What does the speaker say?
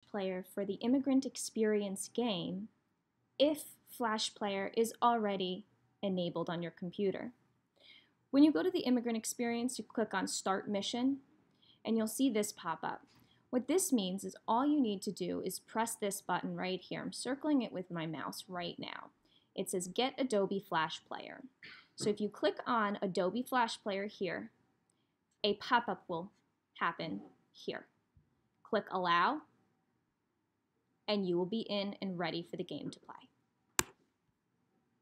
Flashplayer for the Immigrant Experience game if Flashplayer is already enabled on your computer. When you go to the Immigrant Experience, you click on Start Mission, and you'll see this pop up. What this means is all you need to do is press this button right here. I'm circling it with my mouse right now. It says Get Adobe Flashplayer. So if you click on Adobe Flashplayer here, a pop-up will happen here. Click Allow, and you will be in and ready for the game to play.